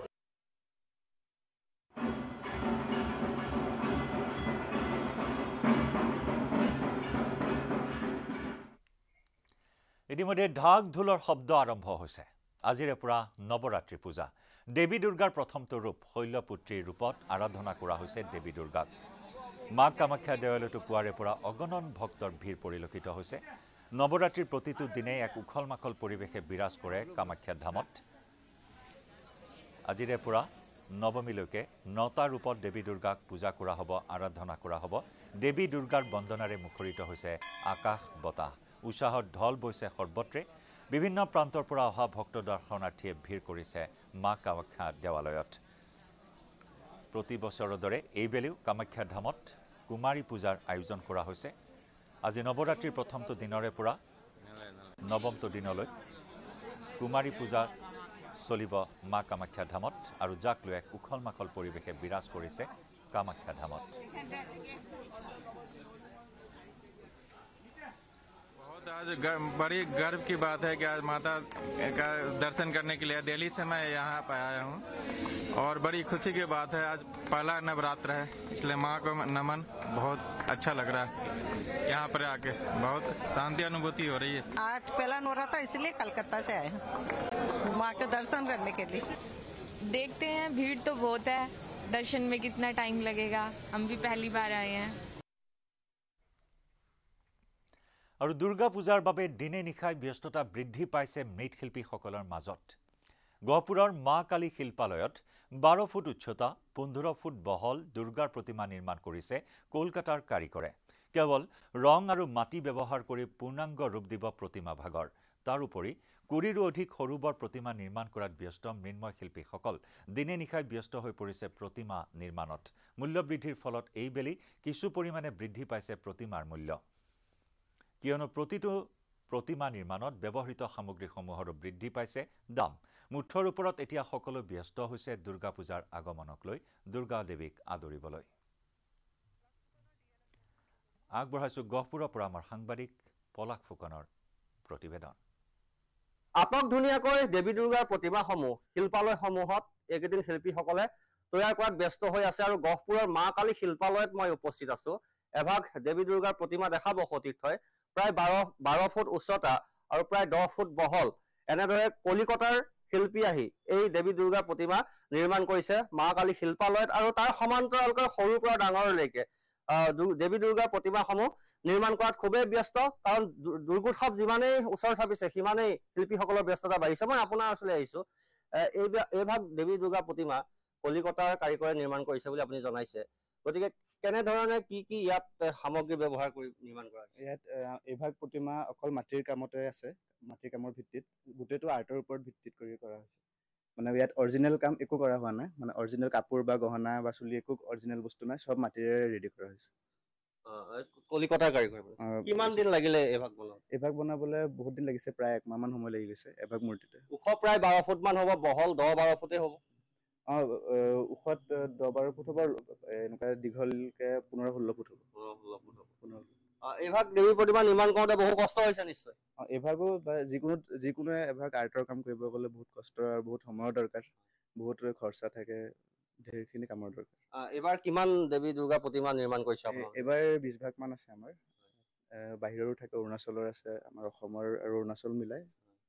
ইতিমধ্যে ঢাক ঢোলৰ শব্দ আৰম্ভ হৈছে। আজিৰে পৰা নৱৰাত্ৰি পূজা। দেৱী দুৰ্গাৰ প্ৰথমটো ৰূপ শৈলপুত্ৰীৰ ৰূপত আৰাধনা কৰা হৈছে দেৱী দুৰ্গাক। মা কামাখ্যা দেৱালয়তো পুৱাৰে পৰা অগণন ভক্তৰ ভিৰ পৰিলক্ষিত হৈছে। নৱৰাত্ৰিৰ প্ৰতিটো দিনেই এক উখল মাখল পৰিৱেশে বিৰাজ কৰে কামাখ্যা ধামত। আজিৰে পৰা নৱমীলৈকে 9টা ৰূপত দেৱী দুৰ্গাক পূজা কৰা হ'ব, আৰাধনা কৰা হ'ব। দেৱী দুৰ্গাৰ বন্দনাৰে মুখৰিত হৈছে আকাশ বতাহ। উৎসাহত ঢল বৈছে সৰ্বত্ৰে। বিভিন্ন প্ৰান্তৰ পৰা অহা ভক্ত দৰ্শনাৰ্থীয়ে ভিৰ কৰিছে মা কামাখ্যা দেৱালয়ত। প্ৰতি বছৰৰ দৰে এইবেলিও কামাখ্যা ধামত কুমাৰী পূজাৰ আয়োজন কৰা হৈছে। আজি নৱৰাত্ৰিৰ প্ৰথমটো দিনৰে পৰা 9মটো দিনলৈ কুমাৰী পূজা চলিব মা কামাখ্যা ধামত আৰু যাক লৈ এক উখল মাখল পৰিৱেশে বিৰাজ কৰিছে কামাখ্যা ধামত। आज बड़ी गर्व की बात है कि आज माता का दर्शन करने के लिए दिल्ली से मैं यहाँ पर आया हूँ और बड़ी खुशी की बात है। आज पहला नवरात्र है, इसलिए माँ को नमन, बहुत अच्छा लग रहा है। यहाँ पर आके बहुत शांति अनुभूति हो रही है। आज पहला नवरात्र इसलिए कलकत्ता से आए हैं। माँ के दर्शन करने के लिए। देखते हैं, भीड़ तो बहुत है, दर्शन में कितना टाइम लगेगा, हम भी पहली बार आए हैं। আৰু দুৰ্গা পূজাৰ বাবে দিনে নিশাই ব্যস্ততা বৃদ্ধি পাইছে মৃৎশিল্পীসকলৰ মাজত। গহপুৰৰ মা কালী শিল্পালয়ত 12 ফুট উচ্চতা 15 ফুট বহল দুৰ্গাৰ প্ৰতিমা নিৰ্মাণ কৰিছে কলকাতাৰ কাৰিকৰে। কেৱল ৰং আৰু মাটি ব্যৱহাৰ কৰি পূৰ্ণাংগ ৰূপ দিব প্ৰতিমা ভাগৰ। তাৰ উপৰি 20ৰো অধিক সৰু বৰ প্ৰতিমা নিৰ্মাণ কৰাত ব্যস্ত মৃন্ময় শিল্পীসকল দিনে নিশাই ব্যস্ত হৈ পৰিছে প্ৰতিমা নিৰ্মাণত। মূল্য বৃদ্ধিৰ ফলত এইবেলি কিছু পৰিমাণে বৃদ্ধি পাইছে প্ৰতিমাৰ মূল্য। কিয়নো প্ৰতিটো প্ৰতিমা নিৰ্মাণত ব্যৱহৃত সামগ্ৰীসমূহৰো বৃদ্ধি পাইছে দাম। মুঠৰ ওপৰত এতিয়া সকলো ব্যস্ত হৈছে দুৰ্গা পূজাৰ আগমনক লৈ দুৰ্গা দেৱীক আদৰিবলৈ। আগবঢ়াইছো গহপুৰৰ পৰা আমাৰ সাংবাদিক পলাশ ফুকনৰ প্ৰতিবেদন। আটক ধুনীয়াকৈ দেৱী দুৰ্গাৰ প্ৰতিমাসমূহ শিল্পালয়সমূহত এইকেইদিন শিল্পীসকলে তৈয়াৰ কৰাত ব্যস্ত হৈ আছে আৰু গহপুৰৰ মা কালী শিল্পালয়ত মই উপস্থিত আছো। এভাগ দেৱী দুৰ্গাৰ প্ৰতিমা দেখাব সতীৰ্থই প্ৰায় 12 ফুট উচ্চতা আৰু প্ৰায় 10 ফুট বহল এনেদৰে কলিকতাৰ শিল্পী আহি এই দেৱী দুৰ্গাৰ প্ৰতিমা নিৰ্মাণ কৰিছে মা কালী শিল্পালয়ত আৰু তাৰ সমান্তৰালকৈ সৰুৰ পৰা ডাঙৰলৈকে দেৱী দুৰ্গাৰ প্ৰতিমাসমূহ নিৰ্মাণ কৰাত খুবেই ব্যস্ত। কাৰণ দুৰ্গোৎসৱ যিমানেই ওচৰ চাপিছে সিমানেই শিল্পীসকলৰ ব্যস্ততা বাঢ়িছে। মই আপোনাৰ ওচৰলৈ আহিছো। এইভাগ দেৱী দুৰ্গা প্ৰতিমা কলিকতাৰ কাৰিকৰে নিৰ্মাণ কৰিছে বুলি আপুনি জনাইছে। গতিকে কেনেধৰণে কি ইয়াত সামগ্ৰী ব্যৱহাৰ কৰি নিৰ্মাণ কৰা হৈছে? ইয়াত এইভাগ প্ৰতিমা অকল মাটিৰ কামতে আছে, মাটিৰ কামৰ ভিত্তিত গোটেইটো আৰ্টৰ ওপৰত ভিত্তিত কৰি কৰা হৈছে। মানে ইয়াত অৰিজিনেল কাম একো কৰা হোৱা নাই, মানে অৰিজিনেল কাপোৰ বা গহনা বা চুলি একো অৰিজিনেল বস্তু নাই, সব মাটিৰে ৰেডি কৰা হৈছে। কলিকতাৰ কাৰিকৰ। কিমান দিন লাগিলে এইভাগ বনাবলৈ? এইভাগ বনাবলৈ বহুত দিন লাগিছে, প্ৰায় 1 মাহমান সময় লাগি গৈছে এভাগ মূৰ্তিতে। ওখ প্ৰায় 12 ফুট মান হ'ব, বহল 10-12 ফুটেই হ'ব। ওখত 10-12 ফুট হ'ব, এনেকুৱা দীঘলকে 15-16 ফুট হ'ব। এইভাগ দেৱী প্ৰতিমা নিৰ্মাণ কৰোঁতে বহু কষ্ট হৈছে নিশ্চয়। এইভাগো যিকোনো এভাগ আৰ্টৰ কাম কৰিব গ'লে বহুত কষ্ট আৰু বহুত সময়ৰ দৰকাৰ, বহুত খৰচা থাকে, ঢেৰখিনি কামৰ দৰকাৰ। এইবাৰ কিমান দেৱী দুৰ্গা প্ৰতিমা নিৰ্মাণ কৰিছে আপুনি? এইবাৰ 20 ভাগ মান আছে আমাৰ। বাহিৰৰো থাকে, অৰুণাচলৰ আছে, আমাৰ অসমৰ আৰু অৰুণাচল মিলাই।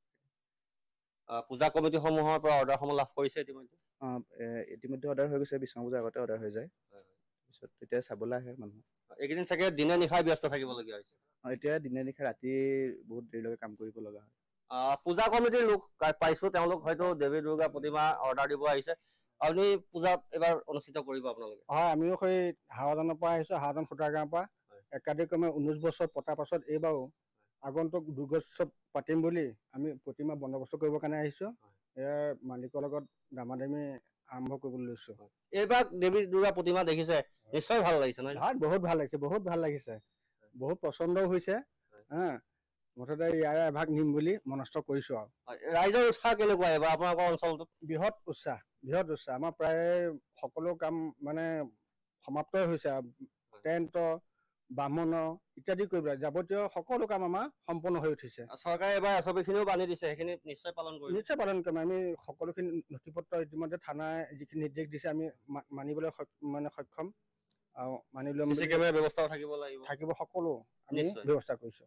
পূজা কমিটিসমূহৰ পৰা অৰ্ডাৰসমূহ লাভ কৰিছে ইতিমধ্যে? ইতিমধ্যে অৰ্ডাৰ হৈ গৈছে, বিষ্ণু পূজাৰ আগতে অৰ্ডাৰ হৈ যায়। তাৰপিছত এতিয়া চাবলৈ আহে মানুহ। এইকেইদিন চাগে দিনে নিশাই ব্যস্ত থাকিবলগীয়া হৈছে? এতিয়া দিনে নিশা ৰাতি বহুত দেৰিলৈকে কাম কৰিব লগা হয়। পূজা কমিটিৰ লোক পাইছো, তেওঁলোক হয়তো দেৱী দুৰ্গা প্ৰতিমা অৰ্ডাৰ দিব আহিছে। আপুনি পূজাত এবাৰ অনুষ্ঠিত কৰিব আপোনালোকে? হয়, আমিও সেই হাৱাজানৰ পৰা আহিছো, হাৱাজান খুটাৰগাঁৱৰ পৰা। একাধিক্ৰমে 19 বছৰ পতাৰ পাছত এইবাৰো আগন্তুক দুৰ্গোৎসৱ পাতিম বুলি আমি প্ৰতিমা বন্দোবস্ত কৰিবৰ কাৰণে আহিছো। ইয়াৰ মালিকৰ লগত দামাদামি আৰম্ভ কৰিবলৈ লৈছো। এইবাৰ দেৱী দুৰ্গা প্ৰতিমা দেখিছে, নিশ্চয় ভাল লাগিছে নহয়? হয়, বহুত ভাল লাগিছে, বহুত ভাল লাগিছে, বহুত পচন্দও হৈছে। মুঠতে ইয়াৰে এভাগ নিম বুলি মনস্থ কৰিছো। আৰু ৰাইজৰ উৎসাহ কেনেকুৱা এইবাৰ আপোনালোকৰ অঞ্চলটোত? বৃহৎ উৎসাহ। আমাৰ প্ৰায় সকলো কাম মানে সমাপ্ত হৈছে। টেণ্ট, বামন ইত্যাদি কৰিব যাৱতীয় সকলো কাম আমাৰ সম্পূৰ্ণ হৈ উঠিছে। চৰকাৰে এবাৰ এছঅপিখিনিও বান্ধি দিছে, সেইখিনি নিশ্চয় পালন কৰিম। নিশ্চয় পালন কৰিম। আমি সকলোখিনি নথি পত্ৰ ইতিমধ্যে থানাই যিখিনি নিৰ্দেশ দিছে আমি মানিবলৈ মানে সক্ষম। আৰু মানি ল'ম। চিচি কেমেৰা ব্যৱস্থাও থাকিব লাগিব, থাকিব, সকলো আমি ব্যৱস্থা কৰিছো।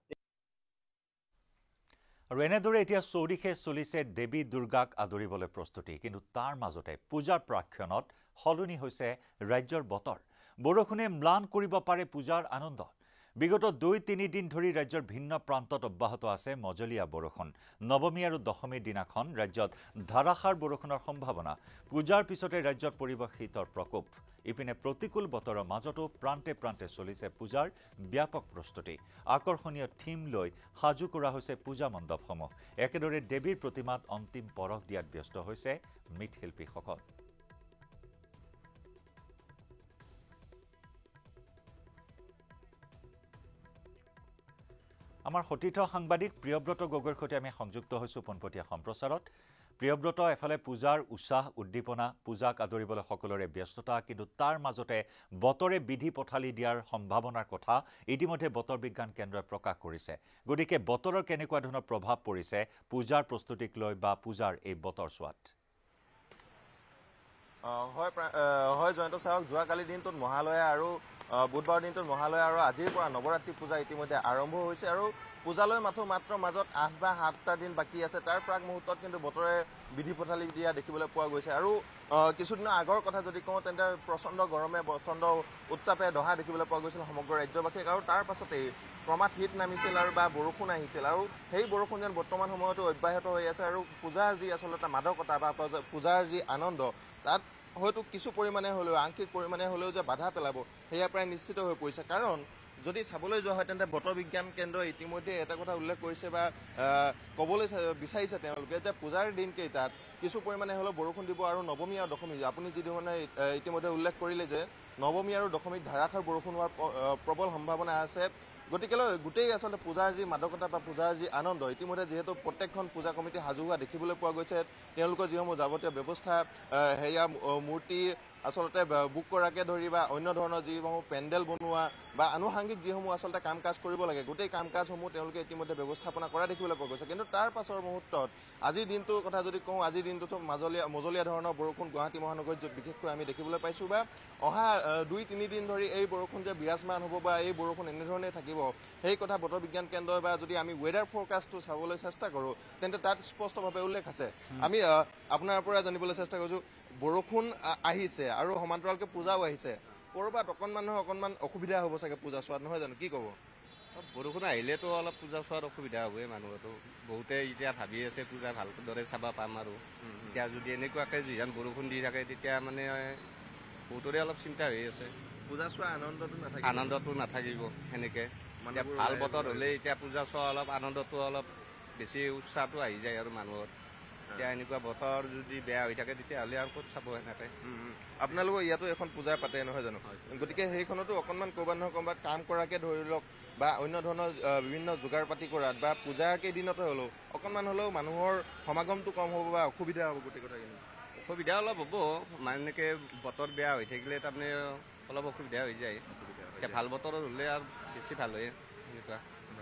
আৰু এনেদৰে এতিয়া চৌদিশে চলিছে দেৱী দুৰ্গাক আদৰিবলৈ প্ৰস্তুতি। কিন্তু তাৰ মাজতে পূজাৰ প্ৰাক্ষণত সলনি হৈছে ৰাজ্যৰ বতৰ। বৰষুণে ম্লান কৰিব পাৰে পূজাৰ আনন্দ। বিগত 2-3 দিন ধৰি ৰাজ্যৰ ভিন্ন প্ৰান্তত অব্যাহত আছে মজলীয়া বৰষুণ। নৱমী আৰু দশমীৰ দিনাখন ৰাজ্যত ধাৰাসাৰ বৰষুণৰ সম্ভাৱনা। পূজাৰ পিছতে ৰাজ্যত পৰিব শীতৰ প্ৰকোপ। ইপিনে প্ৰতিকূল বতৰৰ মাজতো প্ৰান্তে প্ৰান্তে চলিছে পূজাৰ ব্যাপক প্ৰস্তুতি। আকৰ্ষণীয় থিম লৈ সাজু কৰা হৈছে পূজা মণ্ডপসমূহ। একেদৰে দেৱীৰ প্ৰতিমাত অন্তিম পৰশ দিয়াত ব্যস্ত হৈছে মৃৎশিল্পীসকল। আমাৰ সতীৰ্থ সাংবাদিক প্ৰিয়ব্ৰত গগৈৰ সৈতে আমি সংযুক্ত হৈছোঁ পোনপটীয়া সম্প্ৰচাৰত। প্ৰিয়ব্ৰত, এফালে পূজাৰ উৎসাহ উদ্দীপনা, পূজাক আদৰিবলৈ সকলোৰে ব্যস্ততা, কিন্তু তাৰ মাজতে বতৰে বিধি পথালি দিয়াৰ সম্ভাৱনাৰ কথা ইতিমধ্যে বতৰ বিজ্ঞান কেন্দ্ৰই প্ৰকাশ কৰিছে। গতিকে বতৰৰ কেনেকুৱা ধৰণৰ প্ৰভাৱ পৰিছে পূজাৰ প্ৰস্তুতিক লৈ বা পূজাৰ এই বতৰ চোৱাত? হয় জয়ন্ত চাওক, যোৱাকালি দিনটোত মহালয়া আৰু বুধবাৰ দিনটোত মহালয়া আৰু আজিৰ পৰা নৱৰাত্ৰি পূজা ইতিমধ্যে আৰম্ভ হৈছে আৰু পূজালৈ মাত্ৰ মাজত 8 বা 7টা দিন বাকী আছে। তাৰ প্ৰাক মুহূৰ্তত কিন্তু বতৰে বিধি পথালি দিয়া দেখিবলৈ পোৱা গৈছে আৰু কিছুদিনৰ আগৰ কথা যদি কওঁ তেন্তে প্ৰচণ্ড গৰমে প্ৰচণ্ড উত্তাপে দহা দেখিবলৈ পোৱা গৈছিল সমগ্ৰ ৰাজ্যবাসীক আৰু তাৰ পাছতেই ক্ৰমাৎ শীত নামিছিল আৰু বা বৰষুণ আহিছিল আৰু সেই বৰষুণ যেন বৰ্তমান সময়তো অব্যাহত হৈ আছে আৰু পূজাৰ যি আচলতে মাদকতা বা পূজাৰ যি আনন্দ তাত হয়তো কিছু পৰিমাণে হ'লেও আংশিক পৰিমাণে হ'লেও যে বাধা পেলাব সেয়া প্ৰায় নিশ্চিত হৈ পৰিছে। কাৰণ যদি চাবলৈ যোৱা হয় তেন্তে বতৰ বিজ্ঞান কেন্দ্ৰই ইতিমধ্যে এটা কথা উল্লেখ কৰিছে বা ক'বলৈ বিচাৰিছে তেওঁলোকে যে পূজাৰ দিনকেইটাত কিছু পৰিমাণে হ'লেও বৰষুণ দিব আৰু নৱমী আৰু দশমী আপুনি যিধৰণে ইতিমধ্যে উল্লেখ কৰিলে যে নৱমী আৰু দশমীত ধাৰাসাৰ বৰষুণ হোৱাৰ প্ৰবল সম্ভাৱনা আছে। গতিকে গোটেই আচলতে পূজাৰ যি মাদকতা বা পূজাৰ যি আনন্দ ইতিমধ্যে যিহেতু প্ৰত্যেকখন পূজা কমিটি সাজু হোৱা দেখিবলৈ পোৱা গৈছে তেওঁলোকৰ যিসমূহ যাৱতীয় ব্যৱস্থা সেয়া মূৰ্তি আচলতে বুক কৰাকে ধৰি বা অন্য ধৰণৰ যিসমূহ পেণ্ডেল বনোৱা বা আনুষাংগিক যিসমূহ আচলতে কাম কাজ কৰিব লাগে গোটেই কাম কাজসমূহ তেওঁলোকে ইতিমধ্যে ব্যৱস্থাপনা কৰা দেখিবলৈ পোৱা গৈছে। কিন্তু তাৰ পাছৰ মুহূৰ্তত আজিৰ দিনটোৰ কথা যদি কওঁ আজিৰ দিনটোতো মজলীয়া ধৰণৰ বৰষুণ গুৱাহাটী মহানগৰীত বিশেষকৈ আমি দেখিবলৈ পাইছোঁ বা অহা 2-3 দিন ধৰি এই বৰষুণ যে বিৰাজমান হ'ব বা এই বৰষুণ এনেধৰণে থাকিব সেই কথা বতৰ বিজ্ঞান কেন্দ্ৰই বা যদি আমি ৱেডাৰ ফৰকাষ্টটো চাবলৈ চেষ্টা কৰোঁ তেন্তে তাত স্পষ্টভাৱে উল্লেখ আছে। আমি আপোনাৰ পৰা জানিবলৈ চেষ্টা কৰিছোঁ বৰষুণ আহিছে আৰু সমান্তৰালকৈ পূজাও আহিছে ক'ৰবাত অকণমান অসুবিধা হ'ব চাগে পূজা চোৱাত নহয় জানো কি ক'ব? বৰষুণ আহিলেতো অলপ পূজা চোৱাত অসুবিধা হ'বই মানুহতো বহুতে এতিয়া ভাবি আছে পূজা ভালদৰে চাব পাম আৰু এতিয়া যদি এনেকুৱাকৈ যিহেতু বৰষুণ দি থাকে তেতিয়া মানে বহুতৰে অলপ চিন্তা হৈ আছে। পূজা চোৱা আনন্দটো নাথাকিব সেনেকে ভাল বতৰ হ'লে এতিয়া পূজা চোৱা অলপ আনন্দটো অলপ বেছি উৎসাহটো আহি যায় আৰু মানুহৰ। এতিয়া এনেকুৱা বতৰ যদি বেয়া হৈ থাকে তেতিয়াহ'লে আৰু ক'ত চাব এনেকৈ। আপোনালোকৰ ইয়াতো এখন পূজা পাতে নহয় জানো? গতিকে সেইখনতো অকণমান ক'ৰবাত নহয় ক'ৰবাত কাম কৰাকে ধৰি লওক বা অন্য ধৰণৰ বিভিন্ন যোগাৰ পাতি কৰাত বা পূজা কেইদিনতে হ'লেও অকণমান হ'লেও মানুহৰ সমাগমটো কম হ'ব বা অসুবিধা হ'ব গোটেই কথাখিনি। অসুবিধা অলপ হ'ব মানে এনেকৈ বতৰ বেয়া হৈ থাকিলে তাৰমানে অলপ অসুবিধা হৈ যায়। এতিয়া ভাল বতৰ হ'লে আৰু বেছি ভাল হয় এনেকুৱা।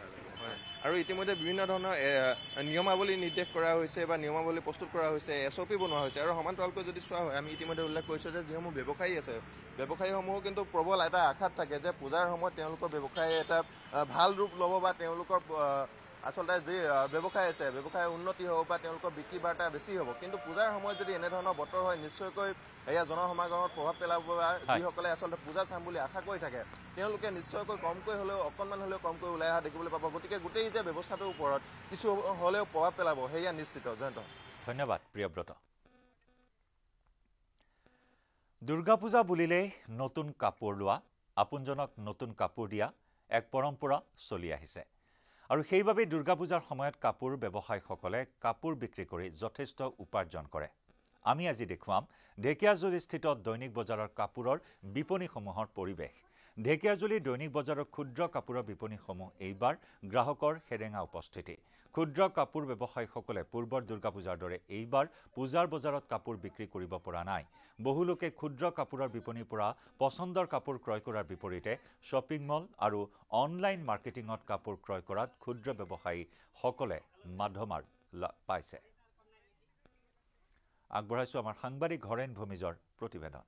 আৰু ইতিমধ্যে বিভিন্ন ধৰণৰ নিয়মাৱলী নিৰ্দেশ কৰা হৈছে বা নিয়মাৱলী প্ৰস্তুত কৰা হৈছে SOP বনোৱা হৈছে আৰু সমান্তৰালকৈ যদি চোৱা হয় আমি ইতিমধ্যে উল্লেখ কৰিছোঁ যে যিসমূহ ব্যৱসায়ী আছে ব্যৱসায়ীসমূহো কিন্তু প্ৰবল এটা আশাত থাকে যে পূজাৰ সময়ত তেওঁলোকৰ ব্যৱসায় এটা ভাল ৰূপ ল'ব বা তেওঁলোকৰ আচলতে যি ব্যৱসায় আছে ব্যৱসায় উন্নতি হ'ব বা তেওঁলোকৰ বিক্ৰী বাৰ্তা বেছি হ'ব। কিন্তু পূজাৰ সময়ত যদি এনেধৰণৰ বতৰ হয় নিশ্চয়কৈ এয়া জনসমাগমত প্ৰভাৱ পেলাব বা যিসকলে আচলতে পূজা চাম বুলি আশা কৰি থাকে তেওঁলোকে নিশ্চয়কৈ কমকৈ হ'লেও অকণমান হ'লেও কমকৈ ওলাই অহা দেখিবলৈ পাব। গতিকে গোটেই যে ব্যৱস্থাটোৰ ওপৰত কিছু হ'লেও প্ৰভাৱ পেলাব সেয়া নিশ্চিত। জয়ন্ত ধন্যবাদ প্ৰিয়ব্ৰত। দুৰ্গা পূজা বুলিলেই নতুন কাপোৰ লোৱা আপোনজনক নতুন কাপোৰ দিয়া এক পৰম্পৰা চলি আহিছে আৰু সেইবাবেই দুৰ্গা পূজাৰ সময়ত কাপোৰ ব্যৱসায়ীসকলে কাপোৰ বিক্ৰী কৰি যথেষ্ট উপাৰ্জন কৰে। আমি আজি দেখুৱাম ঢেকিয়াজুলিস্থিত দৈনিক বজাৰৰ কাপোৰৰ বিপণীসমূহৰ পৰিৱেশ। ঢেকিয়াজুলিৰ দৈনিক বজাৰৰ ক্ষুদ্ৰ কাপোৰৰ বিপণীসমূহ এইবাৰ গ্ৰাহকৰ সেৰেঙা উপস্থিতি। ক্ষুদ্ৰ কাপোৰ ব্যৱসায়ীসকলে পূৰ্বৰ দুৰ্গা পূজাৰ দৰে এইবাৰ পূজাৰ বজাৰত কাপোৰ বিক্ৰী কৰিব পৰা নাই। বহু লোকে ক্ষুদ্ৰ কাপোৰৰ বিপণীৰ পৰা পচন্দৰ কাপোৰ ক্ৰয় কৰাৰ বিপৰীতে শ্বপিং মল আৰু অনলাইন মাৰ্কেটিঙত কাপোৰ ক্ৰয় কৰাত ক্ষুদ্ৰ ব্যৱসায়ীসকলে মাধমাৰ পাইছে। আগবঢ়াইছোঁ আমাৰ সাংবাদিক হৰেণ ভূমিজৰ প্ৰতিবেদন।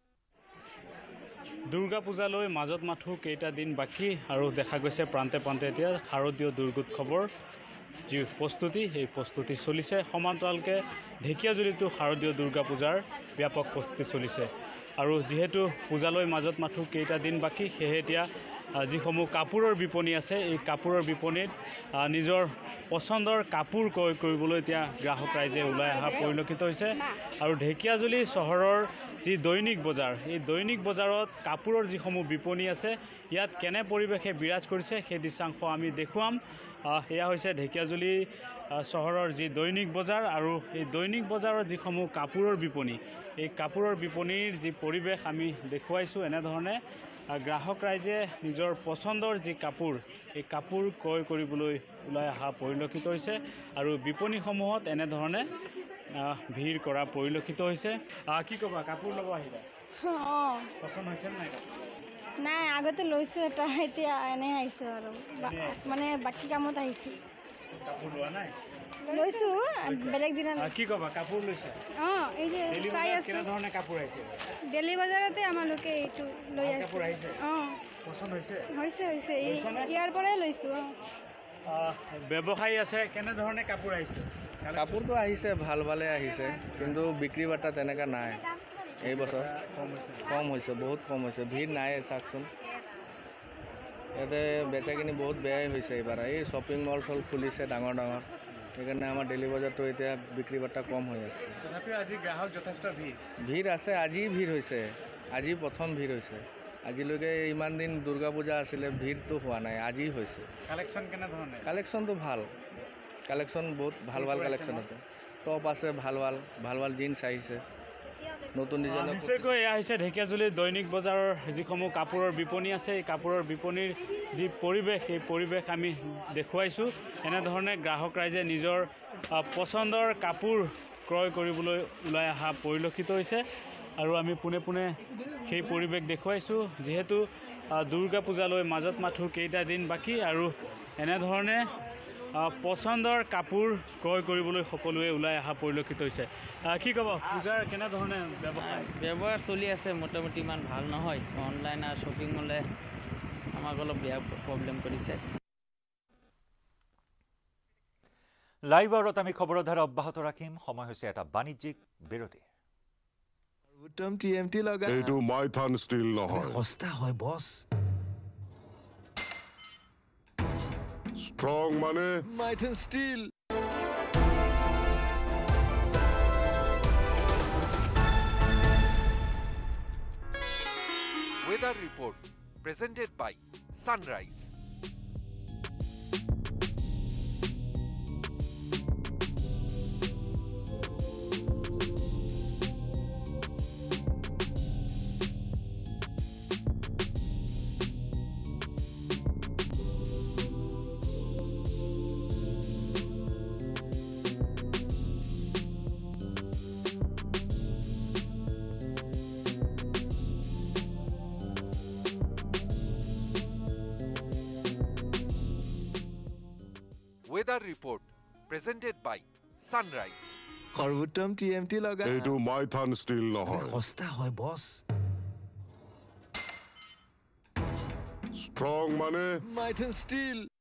দুৰ্গা পূজালৈ মাজত মাথো কেইটা দিন বাকী আৰু দেখা গৈছে প্ৰান্তে প্ৰান্তে এতিয়া শাৰদীয় দুৰ্গোৎসৱৰ যি প্ৰস্তুতি সেই প্ৰস্তুতি চলিছে। সমান্তৰালকৈ ঢেকিয়াজুলিতো শাৰদীয় দুৰ্গা পূজাৰ ব্যাপক প্ৰস্তুতি চলিছে আৰু যিহেতু পূজালৈ মাজত মাথো কেইটা দিন বাকী সেয়ে এতিয়া যিসমূহ কাপোৰৰ বিপণী আছে এই কাপোৰৰ বিপণীত নিজৰ পচন্দৰ কাপোৰ ক্ৰয় কৰিবলৈ এতিয়া গ্ৰাহক ৰাইজে ওলাই অহা পৰিলক্ষিত হৈছে আৰু ঢেকিয়াজুলি চহৰৰ যি দৈনিক বজাৰ এই দৈনিক বজাৰত কাপোৰৰ যিসমূহ বিপণী আছে ইয়াত কেনে পৰিৱেশে বিৰাজ কৰিছে সেই দৃশ্যাংশ আমি দেখুৱাম। এয়া হৈছে ঢেকিয়াজুলি চহৰৰ যি দৈনিক বজাৰ আৰু এই দৈনিক বজাৰৰ যিসমূহ কাপোৰৰ বিপণী এই কাপোৰৰ বিপণীৰ যি পৰিৱেশ আমি দেখুৱাইছোঁ। এনেধৰণে গ্ৰাহক ৰাইজে নিজৰ পচন্দৰ যি কাপোৰ এই কাপোৰ ক্ৰয় কৰিবলৈ ওলাই অহা পৰিলক্ষিত হৈছে আৰু বিপণীসমূহত এনেধৰণে ভিৰ কৰা পৰিলক্ষিত হৈছে। কি ক'বা কাপোৰ ল'ব আহিবা? পচন্দ হৈছে নাই? নাই আগতে লৈছোঁ এটা এতিয়া এনে আহিছোঁ আৰু মানে বাকী কামত আহিছোঁ। কাপোৰ লোৱা নাই? লৈছো বেলেগ দিনা কি কবা কাপোৰ লৈছে এই যে চাই আছো কেনে ধৰণে কাপোৰ আহিছে দিল্লী বজাৰতে আমালোকে এইটো লৈ আছো কাপোৰ আহিছে পছন্দ হৈছে হৈছে ইয়াৰ পৰাই লৈছো ব্যৱসায়ী আছে কেনে ধৰণে কাপোৰ আহিছে কাপোৰটো আহিছে ভাল ভালে আহিছে কিন্তু বিক্ৰী বাৰ্তা তেনেকা নাই এই বছৰ কম হৈছে বহুত কম হৈছে ভিৰ নাই চাওকচোন ইয়াতে বেচাকিনি বহুত বেয়াই হৈছে এইবাৰ এই শ্বপিং মল চল খুলিছে ডাঙৰ ডাঙৰ সেইকাৰণে আমাৰ দিল্লী বজাৰটো এতিয়া বিক্ৰী বাৰ্তা কম হৈ আছে তথাপিও আজি গ্ৰাহক যথেষ্ট ভিৰ আছে আজি ভিৰ হৈছে আজি প্ৰথম ভিৰ হৈছে আজিলৈকে ইমান দিন দুৰ্গা পূজা আছিলে ভিৰটো হোৱা নাই আজি হৈছে কালেকশ্যন কেনে ধৰণে কালেকশ্যনটো ভাল কালেকশ্যন বহুত ভাল ভাল কালেকশ্যন আছে টপ আছে ভাল ভাল জিন্স আহিছে নতুন ডিজাইনৰ নিশ্চয়কৈ এয়া হৈছে ঢেকীয়াজুলিৰ দৈনিক বজাৰৰ যিসমূহ কাপোৰৰ বিপণী আছে এই কাপোৰৰ বিপণীৰ যি পৰিৱেশ সেই পৰিৱেশ আমি দেখুৱাইছোঁ এনেধৰণে গ্ৰাহক ৰাইজে নিজৰ পচন্দৰ কাপোৰ ক্ৰয় কৰিবলৈ ওলাই অহা পৰিলক্ষিত হৈছে আৰু আমি পোনে পোনে সেই পৰিৱেশ দেখুৱাইছোঁ যিহেতু দুৰ্গা পূজালৈ মাজত মাথো কেইটা দিন বাকী আৰু এনেধৰণে পচন্দৰ কাপোৰ ক্ৰয় কৰিবলৈ সকলোৱে ওলাই অহা পৰিলক্ষিত হৈছে কি ক'ব পূজাৰ কেনেধৰণে ব্যৱহাৰ চলি আছে মোটামুটি ইমান ভাল নহয় অনলাইন আৰু শ্বপিং মলে আমাক অলপ বেয়া প্ৰব্লেম কৰিছে লাইভ আৱাৰত আমি খবৰৰ ধাৰা অব্যাহত ৰাখিম সময় হৈছে এটা বাণিজ্যিক বিৰতি উত্তম টিএমটি লগা এইটো মাইথান ষ্টিল নহয় সস্তা হয় বছ ষ্ট্ৰং মানে Maithan steel Weather report presented by Sunrise. Weather report presented by Sunrise. সৰ্বোত্তম টিএমটি লগা এইটো মাইথান ষ্টিল নহয় সস্তা হয় বছ ষ্ট্ৰং মানে মাইথান ষ্টিল